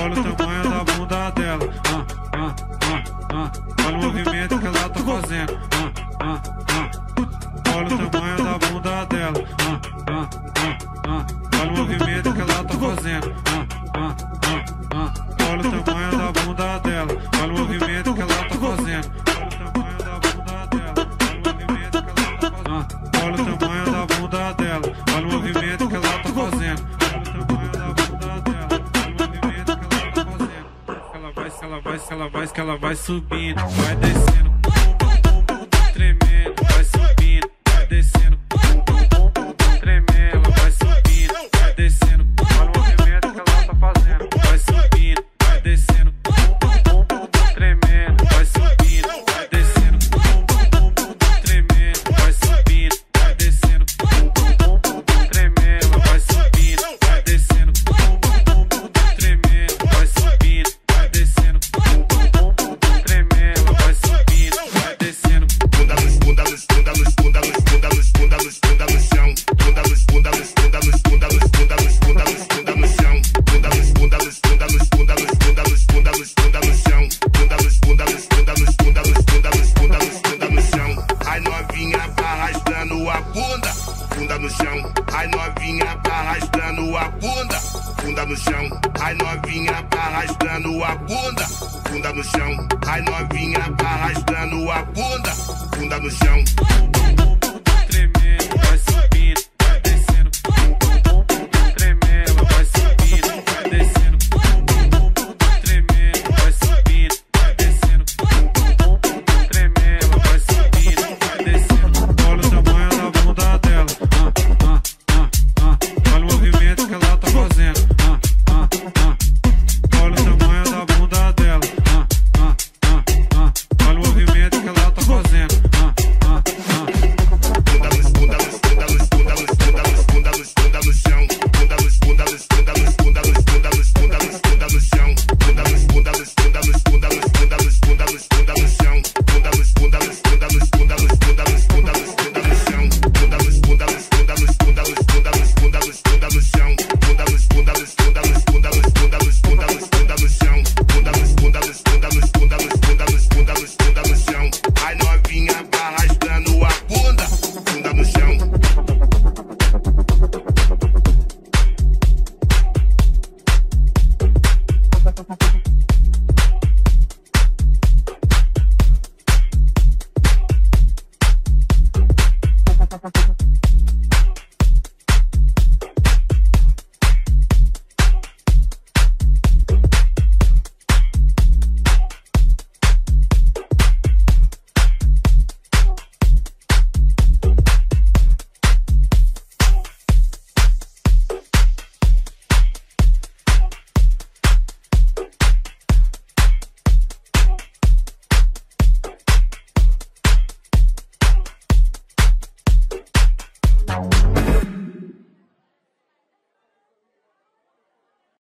Olha o tamanho da bunda dela. Olha o movimento que ela tá fazendo. Olha o tamanho da bunda dela. Olha o movimento que ela tá fazendo. Olha o tamanho da bunda dela. Olha o movimento que ela tá fazendo. Olha o tamanho da bunda dela. Olha o movimento que ela tá fazendo. Olha o tamanho da bunda dela. Olha o movimento que ela tá fazendo. Que ela vai subindo, vai descendo, tremendo, vai subindo, vai descendo, tremendo, ela vai subindo, vai descendo. Olha o movimento que ela tá fazendo, vai subindo, vai descendo, tremendo, vai subindo, vai descendo, tremendo, vai subindo, vai descendo, tremendo, ela vai subindo, vai descendo, tremendo, vai subindo, vai descendo. Bunda no chão, ai novinha tá arrastando a bunda, bunda no chão, ai novinha tá arrastando a bunda no chão, ai novinha tá arrastando a bunda no chão.